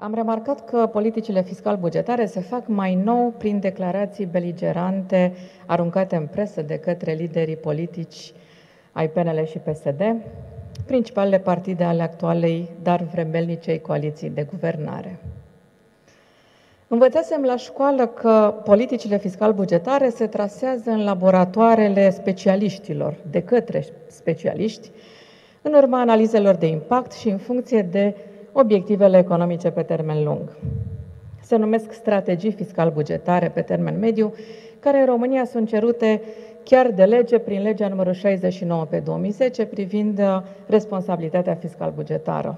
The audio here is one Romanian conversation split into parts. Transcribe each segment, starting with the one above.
Am remarcat că politicile fiscal-bugetare se fac mai nou prin declarații beligerante aruncate în presă de către liderii politici ai PNL și PSD, principalele partide ale actualei, dar vremelnicei coaliții de guvernare. Învățasem la școală că politicile fiscal-bugetare se trasează în laboratoarele specialiștilor, de către specialiști, în urma analizelor de impact și în funcție de obiectivele economice pe termen lung. Se numesc strategii fiscal-bugetare pe termen mediu, care în România sunt cerute chiar de lege prin legea numărul 69 pe 2010 privind responsabilitatea fiscal-bugetară.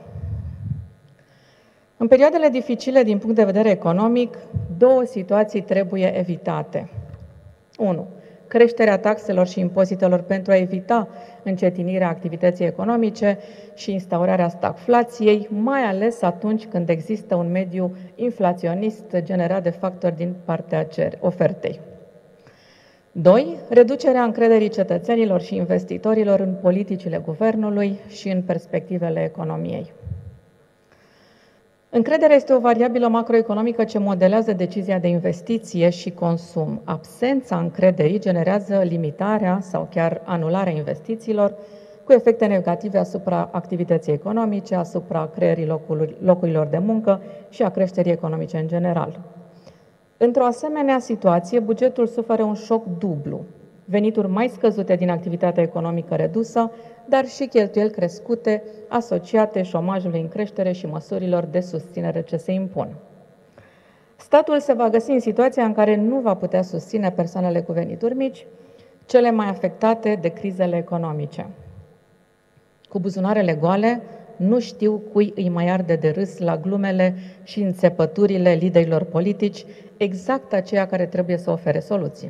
În perioadele dificile din punct de vedere economic, două situații trebuie evitate. 1. Creșterea taxelor și impozitelor pentru a evita încetinirea activității economice și instaurarea stagflației, mai ales atunci când există un mediu inflaționist generat de factori din partea ofertei. 2. Reducerea încrederii cetățenilor și investitorilor în politicile guvernului și în perspectivele economiei. Încrederea este o variabilă macroeconomică ce modelează decizia de investiție și consum. Absența încrederii generează limitarea sau chiar anularea investițiilor, cu efecte negative asupra activității economice, asupra creării locurilor de muncă și a creșterii economice în general. Într-o asemenea situație, bugetul suferă un șoc dublu: venituri mai scăzute din activitatea economică redusă, dar și cheltuieli crescute, asociate șomajului în creștere și măsurilor de susținere ce se impun. Statul se va găsi în situația în care nu va putea susține persoanele cu venituri mici, cele mai afectate de crizele economice. Cu buzunarele goale, nu știu cui îi mai arde de râs la glumele și înțepăturile liderilor politici, exact aceia care trebuie să ofere soluții.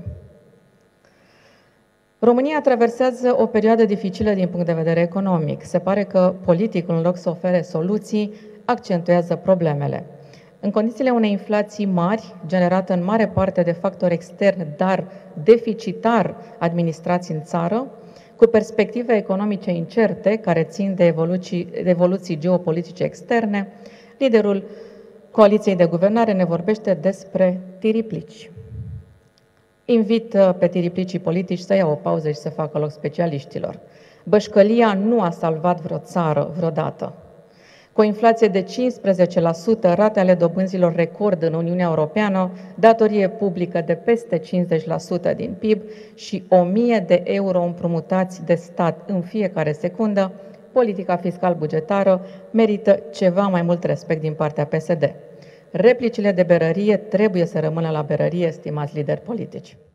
România traversează o perioadă dificilă din punct de vedere economic. Se pare că politicul, în loc să ofere soluții, accentuează problemele. În condițiile unei inflații mari, generată în mare parte de factori externi, dar deficitar administrați în țară, cu perspective economice incerte, care țin de evoluții geopolitice externe, liderul coaliției de guvernare ne vorbește despre tiriplici. Invit pe tiriplicii politici să iau o pauză și să facă loc specialiștilor. Bășcălia nu a salvat vreo țară vreodată. Cu o inflație de 15%, rate ale dobânzilor record în Uniunea Europeană, datorie publică de peste 50% din PIB și 1.000 de euro împrumutați de stat în fiecare secundă, politica fiscal-bugetară merită ceva mai mult respect din partea PSD. Replicile de berărie trebuie să rămână la berărie, stimați lideri politici.